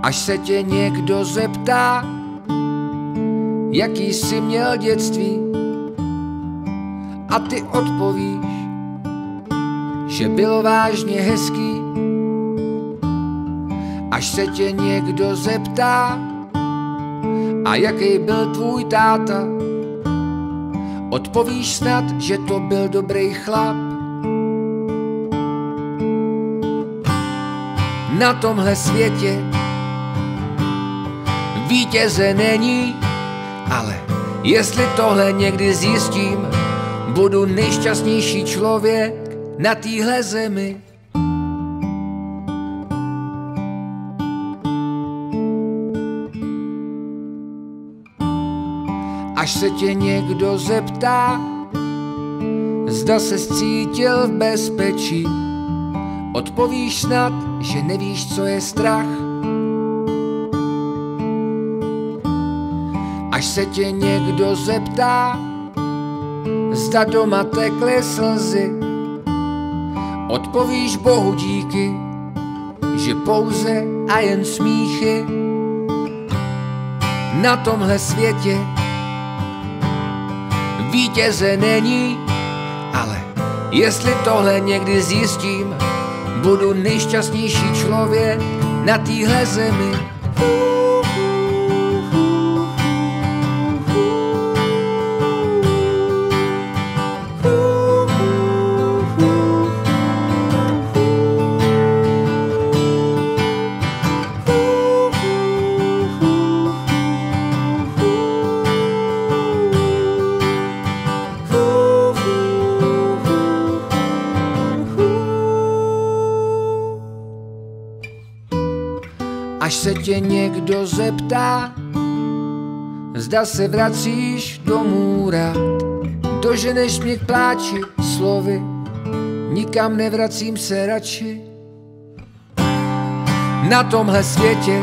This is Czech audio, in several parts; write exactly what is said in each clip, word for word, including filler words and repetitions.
Až se tě někdo zeptá, jaký jsi měl dětství, a ty odpovíš, že bylo vážně hezký. Až se tě někdo zeptá, a jaký byl tvůj táta, odpovíš snad, že to byl dobrý chlap. Na tomhle světě vítěze není, ale jestli tohle někdy zjistím, budu nejšťastnější člověk na téhle zemi. Až se tě někdo zeptá, zda ses cítil v bezpečí, odpovíš snad, že nevíš, co je strach. Až se tě někdo zeptá, zda doma tekly slzy, odpovíš Bohu díky, že pouze a jen smíchy. Na tomhle světě vítěze není, ale jestli tohle někdy zjistím, budu nejšťastnější člověk na téhle zemi. Až se tě někdo zeptá, zda se vracíš domů rád, doženeš mě k pláči slovy, nikam nevracím se radši. Na tomhle světě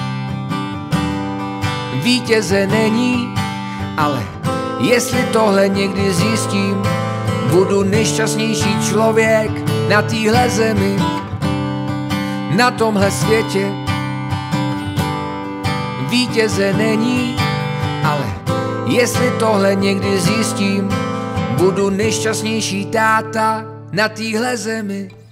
vítěze není, ale jestli tohle někdy zjistím, budu nejšťastnější člověk na téhle zemi. Na tomhle světě vítěze není, ale jestli tohle někdy zjistím, budu nejšťastnější táta na téhle zemi.